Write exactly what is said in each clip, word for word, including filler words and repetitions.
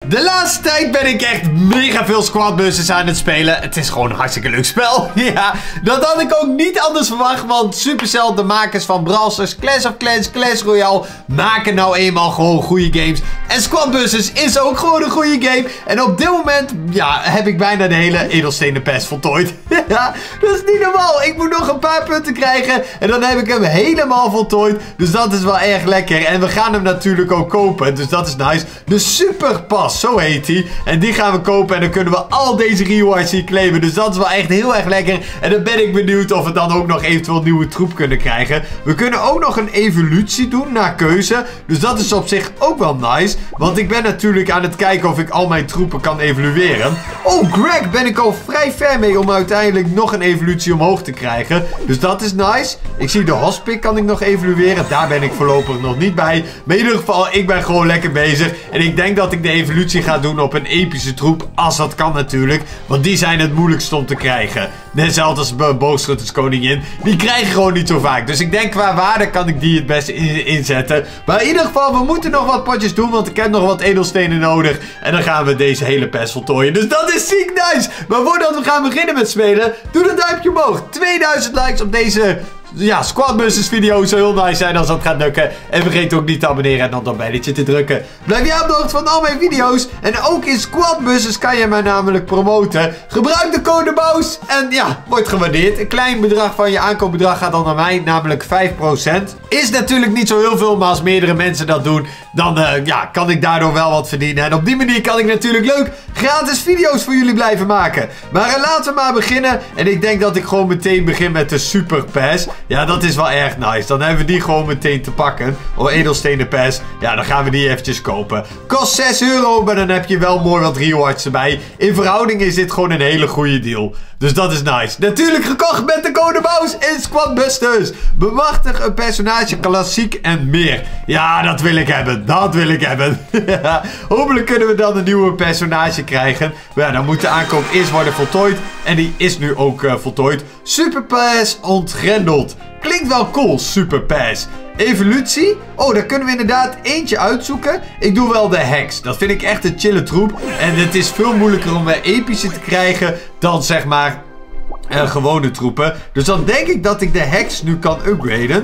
De laatste tijd ben ik echt mega veel Squad Busters aan het spelen. Het is gewoon een hartstikke leuk spel. Ja, dat had ik ook niet anders verwacht. Want Supercell, de makers van Brawl Stars, Clash of Clans, Clash Royale, maken nou eenmaal gewoon goede games. En Squad Busters is ook gewoon een goede game. En op dit moment, ja, heb ik bijna de hele edelstenen pass voltooid. Ja, dat is niet normaal. Ik moet nog een paar punten krijgen. En dan heb ik hem helemaal voltooid. Dus dat is wel erg lekker. En we gaan hem natuurlijk ook kopen. Dus dat is nice. De Superpas, zo heet hij. En die gaan we kopen. En dan kunnen we al deze rewards hier claimen. Dus dat is wel echt heel erg lekker. En dan ben ik benieuwd of we dan ook nog eventueel nieuwe troep kunnen krijgen. We kunnen ook nog een evolutie doen naar keuze. Dus dat is op zich ook wel nice. Want ik ben natuurlijk aan het kijken of ik al mijn troepen kan evolueren. Oh, Greg ben ik al vrij ver mee om uiteindelijk nog een evolutie omhoog te krijgen. Dus dat is nice. Ik zie de Hospic kan ik nog evolueren. Daar ben ik voorlopig nog niet bij. Maar in ieder geval, ik ben gewoon lekker bezig. En ik denk dat ik de evolutie ga doen op een epische troep. Als dat kan natuurlijk. Want die zijn het moeilijkst om te krijgen. Net zoals als boogschutterskoningin. Die krijgen gewoon niet zo vaak. Dus ik denk qua waarde kan ik die het beste in inzetten. Maar in ieder geval, we moeten nog wat potjes doen. Want ik heb nog wat edelstenen nodig. En dan gaan we deze hele pass voltooien. Dus dat is ziek nice. Maar voordat we gaan beginnen met spelen, doe een duimpje omhoog. tweeduizend likes op deze... Ja, Squad Busters video zou heel nice zijn als dat gaat lukken. En vergeet ook niet te abonneren en dan dat belletje te drukken. Blijf je op de hoogte van al mijn video's. En ook in Squad Busters kan je mij namelijk promoten. Gebruik de code BOUS. En ja, wordt gewaardeerd. Een klein bedrag van je aankoopbedrag gaat dan naar mij. Namelijk vijf procent. Is natuurlijk niet zo heel veel. Maar als meerdere mensen dat doen, dan uh, ja, kan ik daardoor wel wat verdienen. En op die manier kan ik natuurlijk leuk gratis video's voor jullie blijven maken. Maar uh, laten we maar beginnen. En ik denk dat ik gewoon meteen begin met de Super Pass. Ja, dat is wel erg nice. Dan hebben we die gewoon meteen te pakken. Oh, edelstenen pass. Ja, dan gaan we die eventjes kopen. Kost zes euro, maar dan heb je wel mooi wat rewards erbij. In verhouding is dit gewoon een hele goede deal. Dus dat is nice. Natuurlijk gekocht met de code BOUS in Squad Busters. Bemachtig een personage, klassiek en meer. Ja, dat wil ik hebben. Dat wil ik hebben. Hopelijk kunnen we dan een nieuwe personage krijgen. Maar ja, dan moet de aankoop eerst worden voltooid. En die is nu ook uh, voltooid. Super Pass ontgrendeld. Klinkt wel cool, Super Pass. Evolutie? Oh, daar kunnen we inderdaad eentje uitzoeken. Ik doe wel de Hex. Dat vind ik echt een chille troep. En het is veel moeilijker om bij epische te krijgen dan zeg maar uh, gewone troepen. Dus dan denk ik dat ik de Hex nu kan upgraden.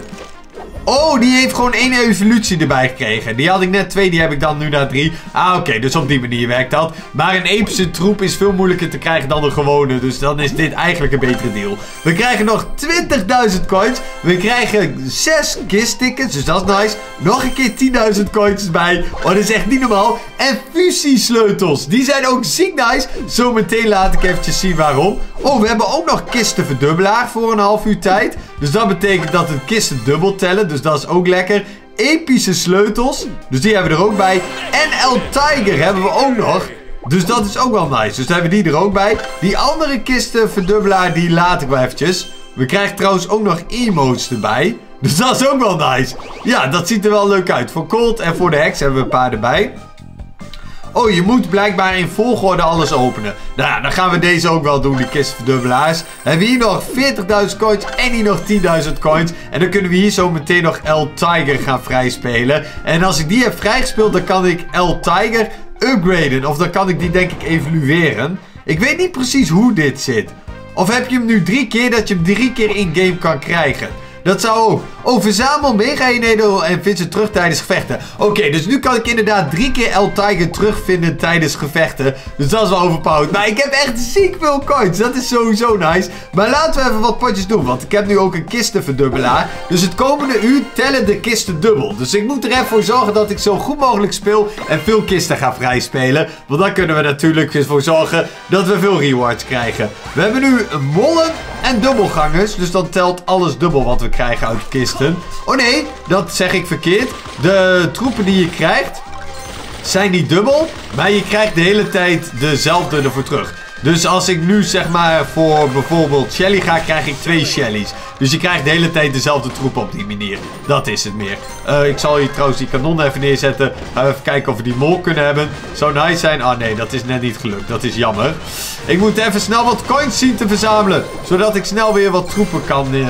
Oh, die heeft gewoon één evolutie erbij gekregen. Die had ik net twee, die heb ik dan nu naar drie. Ah, oké, okay, dus op die manier werkt dat. Maar een epische troep is veel moeilijker te krijgen dan een gewone. Dus dan is dit eigenlijk een betere deal. We krijgen nog twintigduizend coins. We krijgen zes kisttickets, dus dat is nice. Nog een keer tienduizend coins erbij. Oh, dat is echt niet normaal. En fusiesleutels. Die zijn ook ziek nice. Zometeen laat ik eventjes zien waarom. Oh, we hebben ook nog kistenverdubbelaar voor een half uur tijd. Dus dat betekent dat de kisten dubbel tellen. Dus dat is ook lekker. Epische sleutels. Dus die hebben we er ook bij. En El Tiger hebben we ook nog. Dus dat is ook wel nice. Dus dan hebben we die er ook bij. Die andere kistenverdubbelaar die laat ik wel eventjes. We krijgen trouwens ook nog emotes erbij. Dus dat is ook wel nice. Ja, dat ziet er wel leuk uit. Voor Colt en voor de Hex hebben we een paar erbij. Oh, je moet blijkbaar in volgorde alles openen. Nou ja, dan gaan we deze ook wel doen, die kistverdubbelaars. Dan hebben we hier nog veertigduizend coins en hier nog tienduizend coins. En dan kunnen we hier zo meteen nog El Tiger gaan vrijspelen. En als ik die heb vrijgespeeld, dan kan ik El Tiger upgraden. Of dan kan ik die denk ik evolueren. Ik weet niet precies hoe dit zit. Of heb je hem nu drie keer, dat je hem drie keer in-game kan krijgen? Dat zou ook. Oh, verzamel mega-eenheden en vind ze terug tijdens gevechten. Oké, okay, dus nu kan ik inderdaad drie keer El Tiger terugvinden tijdens gevechten. Dus dat is wel overpowered. Maar ik heb echt ziek veel coins. Dat is sowieso nice. Maar laten we even wat potjes doen. Want ik heb nu ook een kistenverdubbelaar. Dus het komende uur tellen de kisten dubbel. Dus ik moet er even voor zorgen dat ik zo goed mogelijk speel. En veel kisten ga vrijspelen. Want dan kunnen we natuurlijk ervoor zorgen dat we veel rewards krijgen. We hebben nu mollen en dubbelgangers. Dus dan telt alles dubbel wat we krijgen uit de kisten. Oh nee, dat zeg ik verkeerd. De troepen die je krijgt zijn niet dubbel, maar je krijgt de hele tijd dezelfde ervoor terug. Dus als ik nu zeg maar voor bijvoorbeeld Shelly ga, krijg ik twee Shellys. Dus je krijgt de hele tijd dezelfde troepen op die manier. Dat is het meer. Uh, ik zal hier trouwens die kanon even neerzetten. Gaan we even kijken of we die mol kunnen hebben. Zou nice zijn. Ah nee, dat is net niet gelukt. Dat is jammer. Ik moet even snel wat coins zien te verzamelen. Zodat ik snel weer wat troepen kan uh,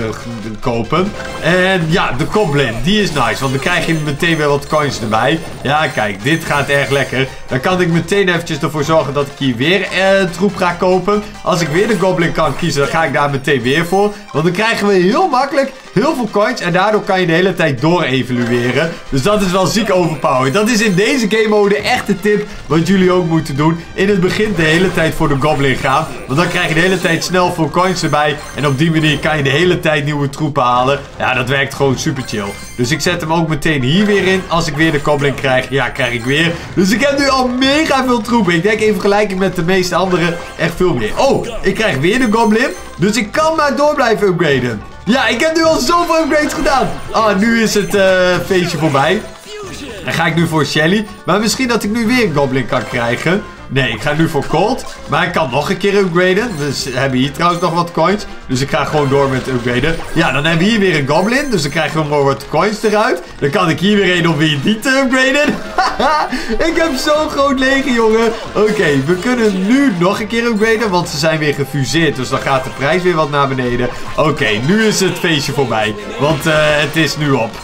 kopen. En ja, de Goblin. Die is nice. Want dan krijg je meteen weer wat coins erbij. Ja, kijk. Dit gaat erg lekker. Dan kan ik meteen eventjes ervoor zorgen dat ik hier weer uh, een troep ga kopen. Als ik weer de Goblin kan kiezen, dan ga ik daar meteen weer voor. Want dan krijgen we heel makkelijk heel veel coins. En daardoor kan je de hele tijd door evolueren. Dus dat is wel ziek overpowered. Dat is in deze game mode echt de tip wat jullie ook moeten doen. In het begin de hele tijd voor de Goblin gaan. Want dan krijg je de hele tijd snel veel coins erbij. En op die manier kan je de hele tijd nieuwe troepen halen. Ja, dat werkt gewoon super chill. Dus ik zet hem ook meteen hier weer in. Als ik weer de Goblin krijg, ja, krijg ik weer. Dus ik heb nu al mega veel troepen. Ik denk in vergelijking met de meeste anderen echt veel meer. Oh, ik krijg weer de Goblin. Dus ik kan maar door blijven upgraden. Ja, ik heb nu al zoveel upgrades gedaan. Ah, nu is het uh, feestje voorbij. Dan ga ik nu voor Shelly. Maar misschien dat ik nu weer een Goblin kan krijgen. Nee, ik ga nu voor Colt. Maar ik kan nog een keer upgraden. Dus we hebben hier trouwens nog wat coins. Dus ik ga gewoon door met upgraden. Ja, dan hebben we hier weer een Goblin. Dus dan krijgen we maar wat coins eruit. Dan kan ik hier weer een om weer die te upgraden. Ik heb zo'n groot leger, jongen. Oké, okay, we kunnen nu nog een keer upgraden. Want ze zijn weer gefuseerd. Dus dan gaat de prijs weer wat naar beneden. Oké, okay, nu is het feestje voorbij. Want uh, het is nu op.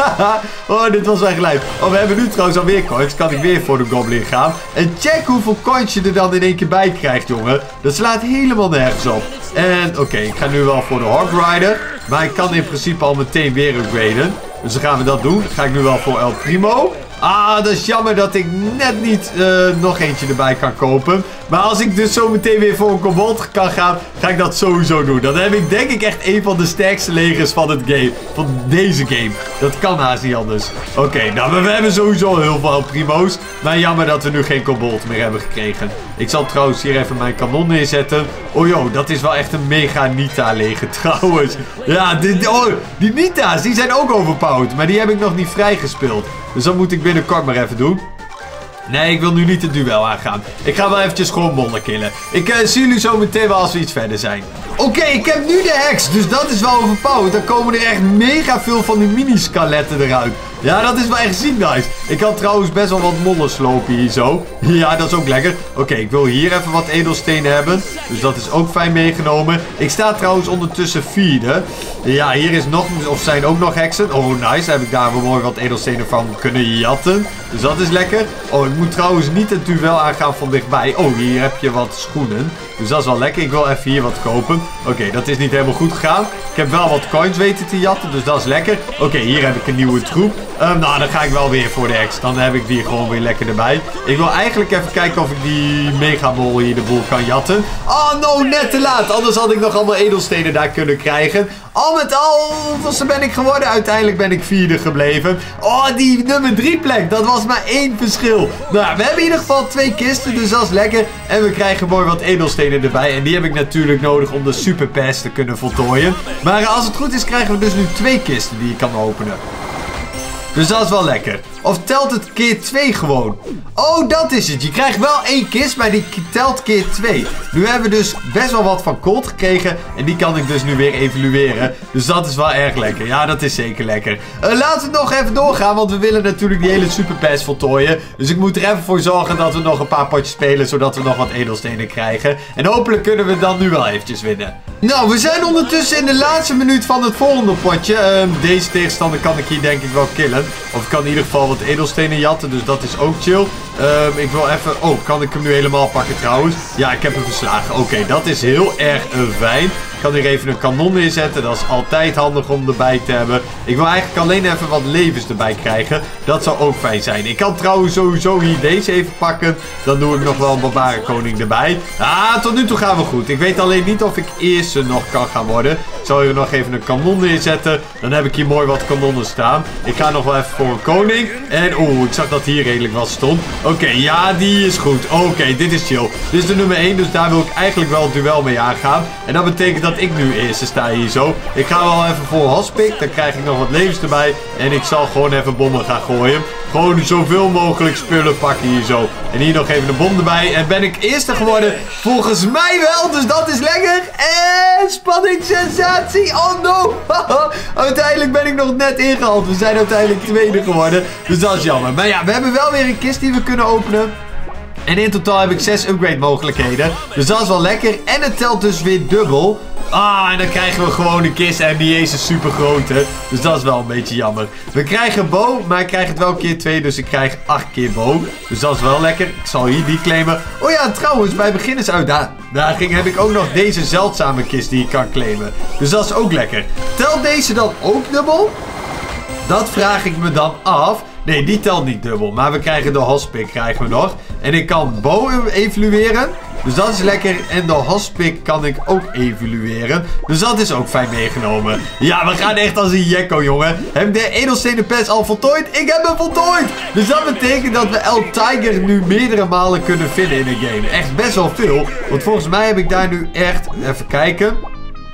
Oh, dit was echt lijp. Oh, we hebben nu trouwens alweer coins. Kan ik weer voor de Goblin gaan. En check hoeveel coins je er dan in één keer bij krijgt, jongen. Dat slaat helemaal nergens op. En oké, okay, ik ga nu wel voor de Hog Rider. Maar ik kan in principe al meteen weer upgraden. Dus dan gaan we dat doen. Dan ga ik nu wel voor El Primo. Ah, dat is jammer dat ik net niet uh, nog eentje erbij kan kopen. Maar als ik dus zo meteen weer voor een kobold kan gaan, ga ik dat sowieso doen. Dan heb ik denk ik echt een van de sterkste legers van het game. Van deze game. Dat kan haast niet anders. Oké, okay, nou, we hebben sowieso heel veel El Primo's. Maar jammer dat we nu geen kobold meer hebben gekregen. Ik zal trouwens hier even mijn kanon neerzetten. Oh joh, dat is wel echt een mega Nita leger trouwens. Ja, dit, oh, die Nita's, die zijn ook overpowered. Maar die heb ik nog niet vrijgespeeld. Dus dat moet ik binnenkort maar even doen. Nee, ik wil nu niet het duel aangaan. Ik ga wel eventjes gewoon mollen killen. Ik uh, zie jullie zo meteen wel als we iets verder zijn. Oké, okay, ik heb nu de hex. Dus dat is wel overpowered. Dan komen er echt mega veel van die mini-skeletten eruit. Ja, dat is wel echt ziek nice. Ik kan trouwens best wel wat mollen slopen hier zo. Ja, dat is ook lekker. Oké, okay, ik wil hier even wat edelstenen hebben. Dus dat is ook fijn meegenomen. Ik sta trouwens ondertussen vierde. Ja, hier is nog, of zijn ook nog heksen. Oh, nice. Heb ik daar wel mooi wat edelstenen van kunnen jatten. Dus dat is lekker. Oh, ik moet trouwens niet het duel aangaan van dichtbij. Oh, hier heb je wat schoenen. Dus dat is wel lekker. Ik wil even hier wat kopen. Oké, okay, dat is niet helemaal goed gegaan. Ik heb wel wat coins weten te jatten. Dus dat is lekker. Oké, okay, hier heb ik een nieuwe troep. Um, nou, dan ga ik wel weer voor de hex. Dan heb ik die gewoon weer lekker erbij. Ik wil eigenlijk even kijken of ik die megamol hier de boel kan jatten. Oh, no, net te laat. Anders had ik nog allemaal edelstenen daar kunnen krijgen. Al met al, hoeveelste ben ik geworden? Uiteindelijk ben ik vierde gebleven. Oh, die nummer drie plek. Dat was maar één verschil. Nou, we hebben in ieder geval twee kisten, dus dat is lekker. En we krijgen mooi wat edelstenen erbij. En die heb ik natuurlijk nodig om de super pass te kunnen voltooien. Maar als het goed is, krijgen we dus nu twee kisten die je kan openen. Dus dat is wel lekker. Of telt het keer twee gewoon? Oh, dat is het. Je krijgt wel één kist, maar die telt keer twee. Nu hebben we dus best wel wat van Colt gekregen. En die kan ik dus nu weer evalueren. Dus dat is wel erg lekker. Ja, dat is zeker lekker. Uh, laten we nog even doorgaan, want we willen natuurlijk die hele superpass voltooien. Dus ik moet er even voor zorgen dat we nog een paar potjes spelen, zodat we nog wat edelstenen krijgen. En hopelijk kunnen we dan nu wel eventjes winnen. Nou, we zijn ondertussen in de laatste minuut van het volgende potje. Uh, deze tegenstander kan ik hier denk ik wel killen. Of ik kan in ieder geval wat edelstenen jatten, dus dat is ook chill. Um, ik wil even... Oh, kan ik hem nu helemaal pakken trouwens? Ja, ik heb hem verslagen. Oké, okay, dat is heel erg uh, fijn. Ik kan hier even een kanon neerzetten. Dat is altijd handig om erbij te hebben. Ik wil eigenlijk alleen even wat levens erbij krijgen. Dat zou ook fijn zijn. Ik kan trouwens sowieso hier deze even pakken. Dan doe ik nog wel een barbarenkoning erbij. Ah, tot nu toe gaan we goed. Ik weet alleen niet of ik eerste nog kan gaan worden. Ik zal hier nog even een kanon neerzetten. Dan heb ik hier mooi wat kanonnen staan. Ik ga nog wel even voor een koning. En oeh, ik zag dat hier redelijk wat stond. Oké, okay, ja, die is goed. Oké, okay, dit is chill. Dit is de nummer één, dus daar wil ik eigenlijk wel het duel mee aangaan. En dat betekent dat ik nu eerste sta hier zo. Ik ga wel even voor hospic. Dan krijg ik nog wat levens erbij. En ik zal gewoon even bommen gaan gooien. Gewoon zoveel mogelijk spullen pakken hier zo. En hier nog even een bom erbij. En ben ik eerste geworden? Volgens mij wel. Dus dat is lekker. En spanning, sensatie. Oh no. Uiteindelijk ben ik nog net ingehaald. We zijn uiteindelijk tweede geworden. Dus dat is jammer. Maar ja, we hebben wel weer een kist die we kunnen openen. En in totaal heb ik zes upgrade mogelijkheden. Dus dat is wel lekker. En het telt dus weer dubbel. Ah, en dan krijgen we gewoon een kist. En die is een super grote. Dus dat is wel een beetje jammer. We krijgen bow, maar ik krijg het wel keer twee. Dus ik krijg acht keer bow. Dus dat is wel lekker. Ik zal hier die claimen. Oh ja, trouwens, bij beginnersuitdaging heb ik ook nog deze zeldzame kist die ik kan claimen. Dus dat is ook lekker. Telt deze dan ook dubbel? Dat vraag ik me dan af. Nee, die telt niet dubbel. Maar we krijgen de hospic krijgen we nog. En ik kan bow evalueren. Dus dat is lekker. En de hospic kan ik ook evalueren. Dus dat is ook fijn meegenomen. Ja, we gaan echt als een jekko, jongen. Heb ik de edelstenen pest al voltooid? Ik heb hem voltooid! Dus dat betekent dat we El Tiger nu meerdere malen kunnen vinden in de game. Echt best wel veel. Want volgens mij heb ik daar nu echt... Even kijken...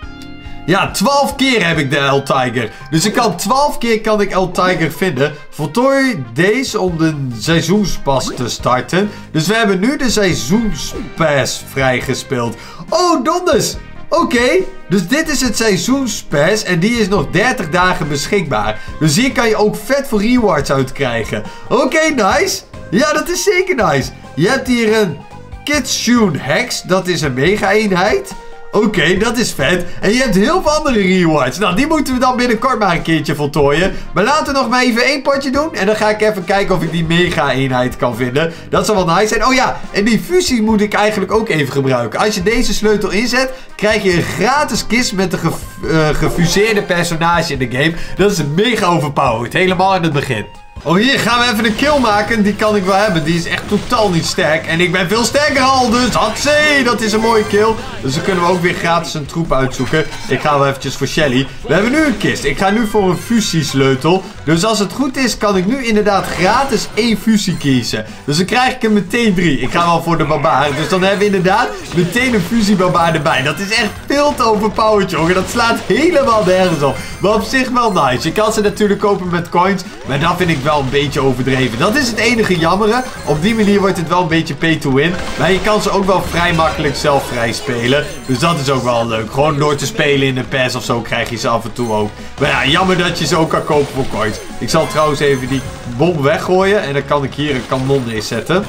Ja, twaalf keer heb ik de El Tiger. Dus ik kan twaalf keer kan ik El Tiger vinden. Voltooi deze om de seizoenspas te starten. Dus we hebben nu de seizoenspas vrijgespeeld. Oh, donders! Oké, okay, dus dit is het seizoenspas en die is nog dertig dagen beschikbaar. Dus hier kan je ook vet voor rewards uit krijgen. Oké, okay, nice. Ja, dat is zeker nice. Je hebt hier een Kitsune Hex, dat is een mega-eenheid. Oké, okay, dat is vet. En je hebt heel veel andere rewards. Nou, die moeten we dan binnenkort maar een keertje voltooien. Maar laten we nog maar even één potje doen. En dan ga ik even kijken of ik die mega-eenheid kan vinden. Dat zou wel nice zijn. Oh ja, en die fusie moet ik eigenlijk ook even gebruiken. Als je deze sleutel inzet, krijg je een gratis kist met een ge uh, gefuseerde personage in de game. Dat is mega overpowered. Helemaal in het begin. Oh, hier gaan we even een kill maken. Die kan ik wel hebben. Die is echt totaal niet sterk. En ik ben veel sterker al. Dus hatsé, dat is een mooie kill. Dus dan kunnen we ook weer gratis een troep uitzoeken. Ik ga wel eventjes voor Shelly. We hebben nu een kist. Ik ga nu voor een fusiesleutel. Dus als het goed is, kan ik nu inderdaad gratis één fusie kiezen. Dus dan krijg ik er meteen drie. Ik ga wel voor de barbaar. Dus dan hebben we inderdaad meteen een fusiebarbaar erbij. Dat is echt veel te overpowered, jongen. Dat slaat helemaal nergens op. Maar op zich wel nice. Je kan ze natuurlijk kopen met coins. Maar dat vind ik wel een beetje overdreven. Dat is het enige jammere. Op die manier wordt het wel een beetje pay to win. Maar je kan ze ook wel vrij makkelijk zelf vrij spelen. Dus dat is ook wel leuk. Gewoon door te spelen in de pass of zo krijg je ze af en toe ook. Maar ja, jammer dat je ze ook kan kopen voor coins. Ik zal trouwens even die bom weggooien. En dan kan ik hier een kanon neerzetten.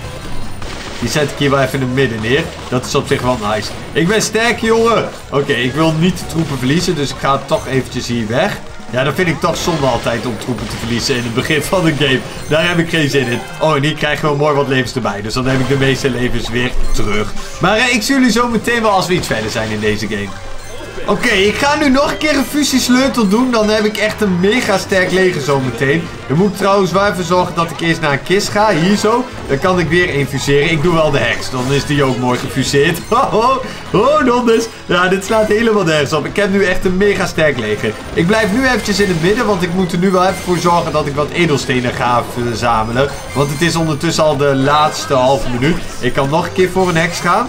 Die zet ik hier wel even in het midden neer. Dat is op zich wel nice. Ik ben sterk, jongen. Oké, okay, ik wil niet de troepen verliezen. Dus ik ga toch eventjes hier weg. Ja, dat vind ik toch zonde altijd om troepen te verliezen in het begin van de game. Daar heb ik geen zin in. Oh, en hier krijgen we mooi wat levens erbij. Dus dan heb ik de meeste levens weer terug. Maar eh, ik zie jullie zo meteen wel als we iets verder zijn in deze game. Oké, okay, ik ga nu nog een keer een fusiesleutel doen. Dan heb ik echt een mega sterk leger zo meteen. Dan moet ik trouwens wel even zorgen dat ik eerst naar een kist ga. Hier zo. Dan kan ik weer infuseren. Ik doe wel de hex. Dan is die ook mooi gefuseerd. Oh, oh, oh, donders. Ja, dit slaat helemaal nergens op. Ik heb nu echt een mega sterk leger. Ik blijf nu eventjes in het midden. Want ik moet er nu wel even voor zorgen dat ik wat edelstenen ga verzamelen. Want het is ondertussen al de laatste halve minuut. Ik kan nog een keer voor een hex gaan.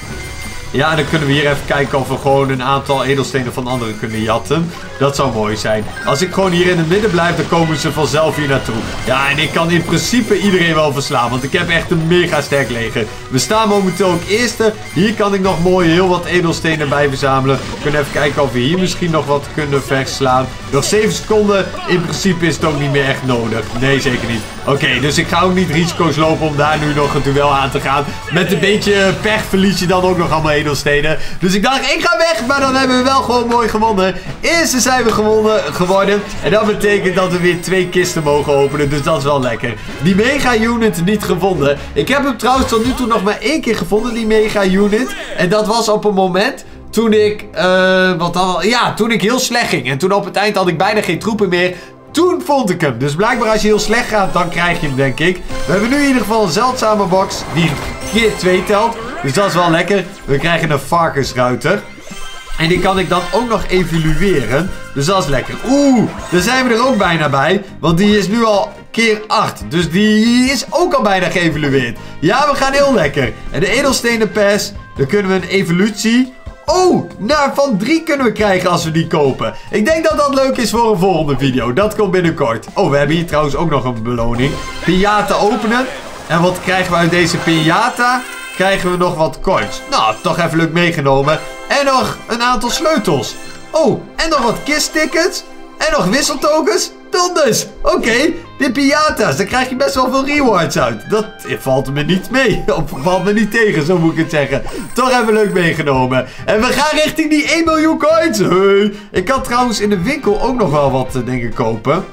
Ja, en dan kunnen we hier even kijken of we gewoon een aantal edelstenen van anderen kunnen jatten. Dat zou mooi zijn. Als ik gewoon hier in het midden blijf, dan komen ze vanzelf hier naartoe. Ja, en ik kan in principe iedereen wel verslaan. Want ik heb echt een mega sterk leger. We staan momenteel ook eerste. Hier kan ik nog mooi heel wat edelstenen bij verzamelen. We kunnen even kijken of we hier misschien nog wat kunnen verslaan. Nog zeven seconden. In principe is het ook niet meer echt nodig. Nee, zeker niet. Oké, okay, dus ik ga ook niet risico's lopen om daar nu nog een duel aan te gaan. Met een beetje pech verlies je dan ook nog allemaal edelstenen. Dus ik dacht, ik ga weg. Maar dan hebben we wel gewoon mooi gewonnen. Eerste zijn we gewonnen, geworden. En dat betekent dat we weer twee kisten mogen openen. Dus dat is wel lekker. Die mega unit niet gevonden. Ik heb hem trouwens tot nu toe nog maar één keer gevonden. Die mega unit. En dat was op een moment... Toen ik, uh, wat dan? Ja, toen ik heel slecht ging. En toen op het eind had ik bijna geen troepen meer. Toen vond ik hem. Dus blijkbaar als je heel slecht gaat, dan krijg je hem, denk ik. We hebben nu in ieder geval een zeldzame box die keer twee telt. Dus dat is wel lekker. We krijgen een varkensruiter. En die kan ik dan ook nog evalueren. Dus dat is lekker. Oeh, daar zijn we er ook bijna bij. Want die is nu al keer acht. Dus die is ook al bijna geëvalueerd. Ja, we gaan heel lekker. En de edelstenen pass, dan kunnen we een evolutie Oh, nou, van drie kunnen we krijgen als we die kopen. Ik denk dat dat leuk is voor een volgende video. Dat komt binnenkort. Oh, we hebben hier trouwens ook nog een beloning. Piñata openen. En wat krijgen we uit deze piñata? Krijgen we nog wat coins. Nou, toch even leuk meegenomen. En nog een aantal sleutels. Oh, en nog wat kisttickets. En nog wisseltokens. Donders. Oké, okay, de piñata's. Daar krijg je best wel veel rewards uit. Dat valt me niet mee. Of valt me niet tegen, zo moet ik het zeggen. Toch even leuk meegenomen. En we gaan richting die één miljoen coins. Hey. Ik kan trouwens in de winkel ook nog wel wat dingen kopen.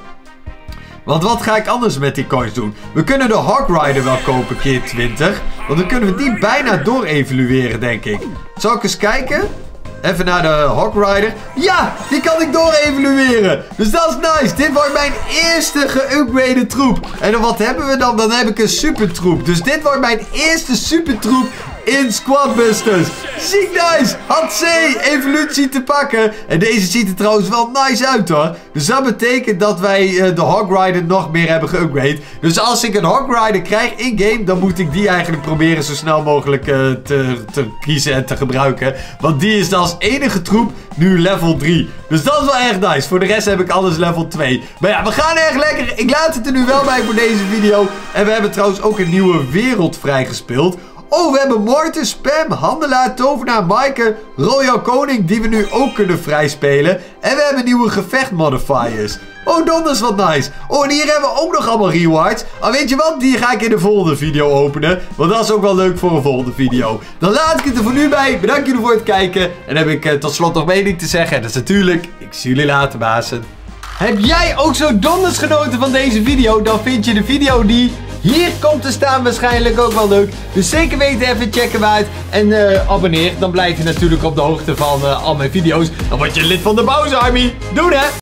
Want wat ga ik anders met die coins doen? We kunnen de Hog Rider wel kopen keer twintig. Want dan kunnen we die bijna door evalueren, denk ik. Zal ik eens kijken? Even naar de Hog Rider. Ja, die kan ik door evalueren. Dus dat is nice. Dit wordt mijn eerste geüpgrade troep. En dan wat hebben we dan? Dan heb ik een super troep. Dus dit wordt mijn eerste super troep in Squad Busters. Ziek nice. Had C evolutie te pakken. En deze ziet er trouwens wel nice uit hoor. Dus dat betekent dat wij uh, de Hog Rider nog meer hebben geüpgrade. Dus als ik een Hog Rider krijg in game, dan moet ik die eigenlijk proberen zo snel mogelijk uh, te, te kiezen en te gebruiken. Want die is dan als enige troep nu level drie. Dus dat is wel erg nice. Voor de rest heb ik alles level twee. Maar ja, we gaan erg lekker. Ik laat het er nu wel bij voor deze video. En we hebben trouwens ook een nieuwe wereld vrijgespeeld. Oh, we hebben Mortis, Spam, Handelaar, Tovenaar, Maaike, Royal Koning, die we nu ook kunnen vrijspelen. En we hebben nieuwe gevechtmodifiers. Oh, donders wat nice. Oh, en hier hebben we ook nog allemaal rewards. Ah, weet je wat? Die ga ik in de volgende video openen. Want dat is ook wel leuk voor een volgende video. Dan laat ik het er voor nu bij. Bedankt jullie voor het kijken. En dan heb ik uh, tot slot nog mening te zeggen. En dat is natuurlijk, ik zie jullie later, bazen. Heb jij ook zo donders genoten van deze video? Dan vind je de video die hier komt te staan waarschijnlijk ook wel leuk. Dus zeker weten, even checken we uit. En uh, abonneer. Dan blijf je natuurlijk op de hoogte van uh, al mijn video's. Dan word je lid van de Bowser Army. Doei hè!